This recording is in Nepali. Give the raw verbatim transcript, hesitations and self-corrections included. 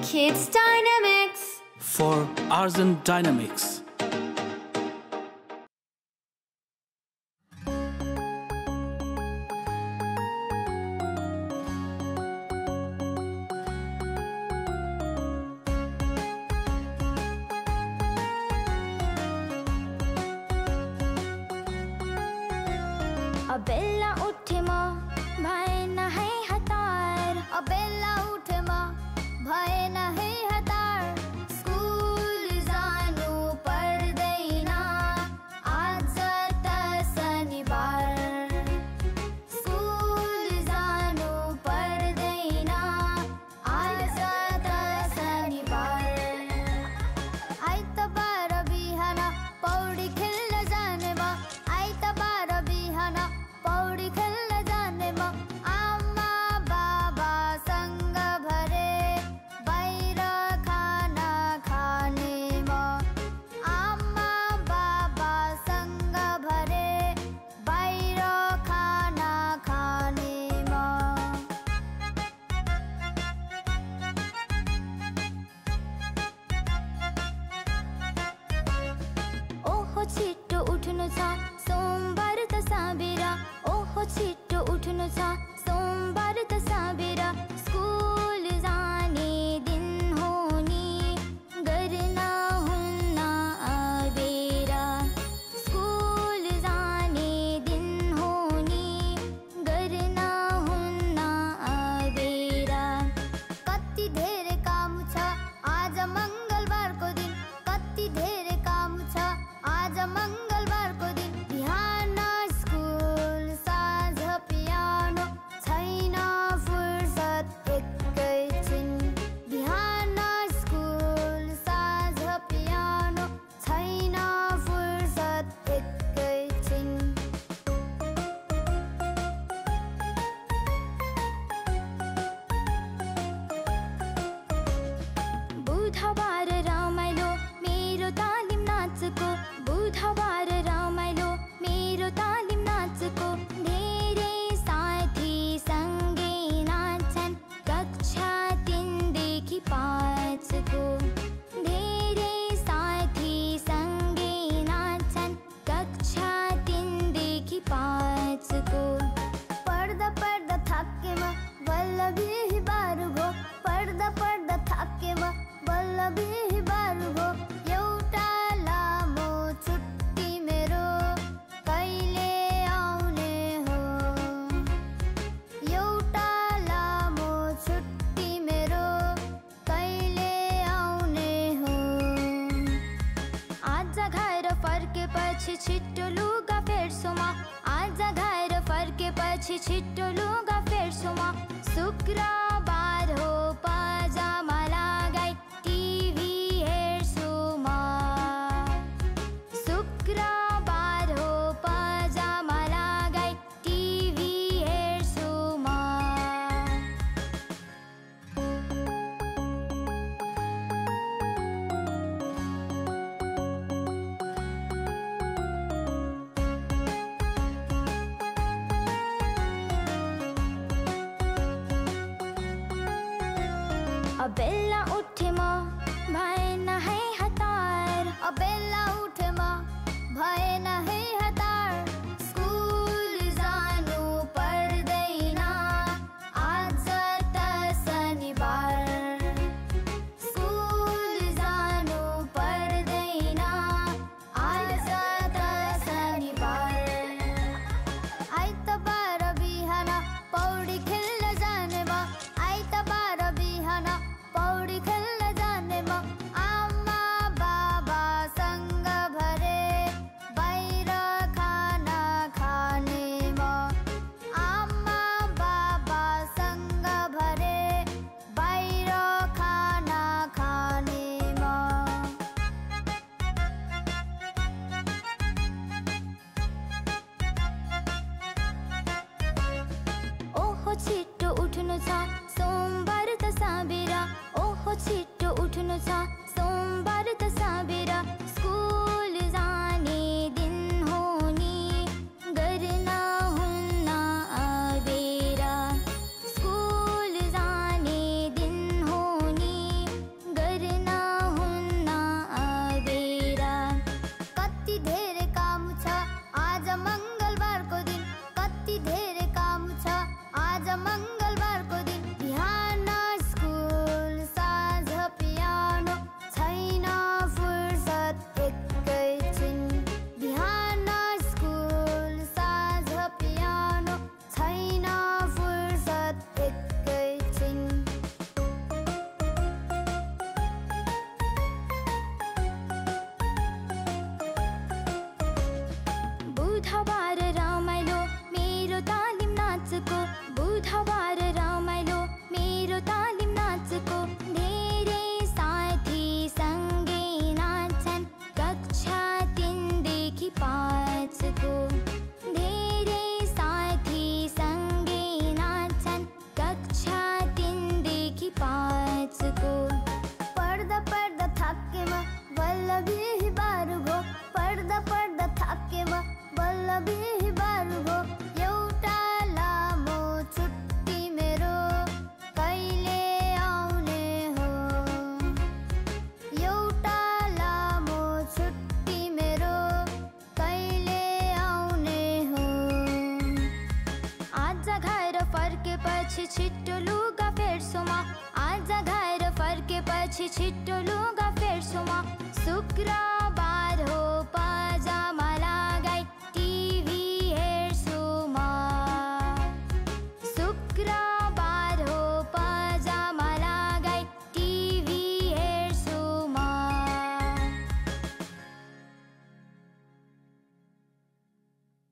Kids Dynamics for Arjun Dynamics. अबेला उठे म भएन है हतार अबेला उठे म भएन है हतार स्कुल जानु पर्दैन आज त शनिबार स्कुल जानु पर्दैन आज त शनिबार आइतबार बिहान पौडी खेल्न जाने म आइतबार बिहान पौडी खेल्न जाने म आमा बाबासँग भरे बाहिर खाना खाने म आमा बाबासँग भरे बाहिर खाना खाने म ओहो छिटो उठ्नु छ सोमबार त साबेरा ओहो छिटो उठ्नु छ सोमबार त साबेरा स्कुल जाने दिन हो नि गर्न हुन्न आबेरा स्कुल जाने दिन हो नि गर्न हुन्न आबेरा कति धेरै काम छ आज मङ्गलबारको दिन कति धेरै काम छ आज मङ्गलबारको दिन बिहान स्कुल साँझ पियानो छैन फुर्सद एकैछिन बिहान स्कुल साँझ पियानो छैन फुर्सद एकैछिन बुधबार रमाइलो मेरो तालिम नाचको बुधबार रमाइलो मेरो तालिम नाचको धेरै साथी सँगै नाच्छन् कक्षा तीनदेखि पाँचको धेरै साथी सँगै नाच्छन् कक्षा तीनदेखि पाँचको पढ्दा पढ्दा थाकेमा बल्ल बिहिबार भो पढ्दा पढ्दा थाकेमा बल्ल बिहिबार भो एउटा लामो छुट्टी मेरो कहिले आउने हो एउटा लामो छुट्टी मेरो कहिले आउने हो आज घर फर्केपछि छिटो लुगा फेर्छु म आज घर फर्केपछि छिटो लुगा फेर्छु म शुक्रबार हो पाजामा लगाई टिभी हेर्छु म शुक्रबार हो पाजामा लगाई टिभी हेर्छु म अबेला उठे म भएन है हतार अबेला उठे म भएन है हतार स्कुल जानु पर्दैन आज त शनिबार स्कुल जानु पर्दैन आज त शनिबार आइतबार बिहान पौडी खेल्न जाने म आइतबार बिहान पौडी खेल्न जाने म आमा बाबासँग भरे बाहिर खाना खाने म आमा बाबासँग भरे बाहिर खाना खाने म ओहो छिटो उठ्नु छ सोमबार त साबेरा ओहो छिटो उठ्नु छ सोमबार त साबेरा स्कुल जाने दिन हो नि गर्न हुन्न आबेरा स्कुल जाने दिन हो नि मुझको। पढ्दा पढ्दा थाके म बल्ल बिहीबार भो, पढ्दा पढ्दा थाके म बल्ल बिहीबार भो। एउटा लामो छुट्टी मेरो कहिले आउने हो, एउटा लामो छुट्टी मेरो कहिले आउने हो। आज घर फर्केपछि छिट्टो लुगा फेर्छु म, आज घर फर्केपछि छिट्टो लुगा फेर्छु म। शुक्रबार हो